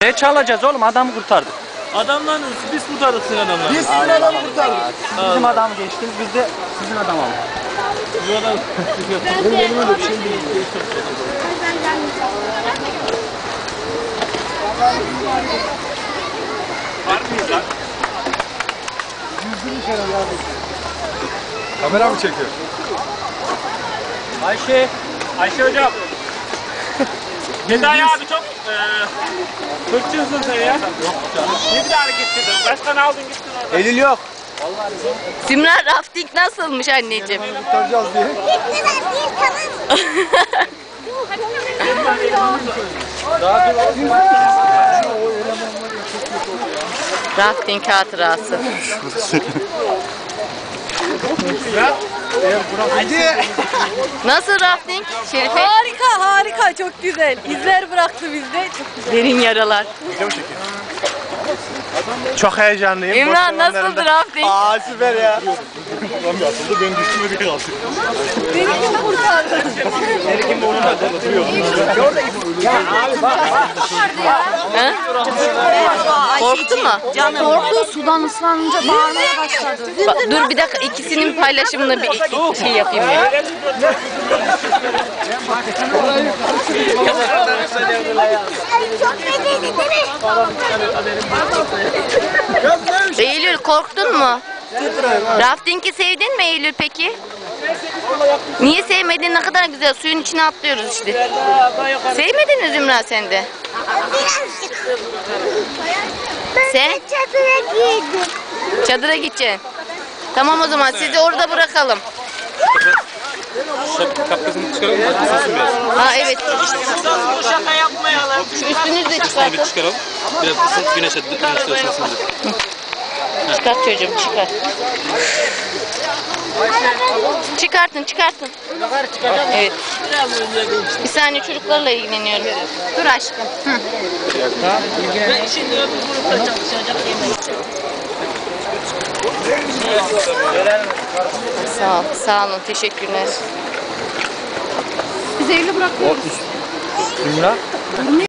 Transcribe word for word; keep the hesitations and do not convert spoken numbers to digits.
Ne çalacağız oğlum? Adamı kurtardık. Adamdan biz kurtardık sizin adamları. Biz sizin adamı kurtardık. Siz bizim adamı geçtiniz, biz de sizin adamı aldık. Bu adam... Benim elime de bir şey değil. Var mıyız lan? Kamera mı çekiyor? Ayşe. Ayşe hocam. Cezayı abi çok eee fırçıyorsun sen ya. Yok canım. Ne bir hareket edin. Başkan aldın gittin orada. Eylül yok. Zümra rafting nasılmış anneciğim? Kurtaracağız diye. Rafting hatırası. Hadi. Nasıl rafting Şerife? Harika harika çok güzel. İzler bıraktı bizde. Çok güzel. Derin yaralar. Çok heyecanlıyım. İmran nasıldı rafting? Aa süper ya. Beni kim kurtardı? He? Korktu mu? Korktu sudan ıslanınca bağırmaya başladı. Ba- dur bir dakika ikisinin paylaşımını bir şey yapayım ya. Eylül korktun mu? Rafting'i sevdin mi Eylül peki? Niye sevmedin? Ne kadar güzel suyun içine atlıyoruz işte. Sevmedin mi Zümra sen de? Sen? Çadıra girdim. Çadıra gideceksin. Tamam o zaman sizi orada bırakalım. Kapkasını çıkaralım mı? Isınsın biraz. Ha evet. Bu şaka yapmayalım. Şu üstünüzü de çıkartın. Çıkaralım. Biraz ısıt güneşe güneşte ısınsın. Çıkart çocuğum çıkart. Çıkartın çıkartın. Evet. Bir saniye çocuklarla ilgileniyorum. Dur aşkım. Hı. Ben şimdi öbür grupta çalışacak yemeği. Sağ ol, sağ olun. Teşekkürler. Biz evli bırakıyoruz. Zümra.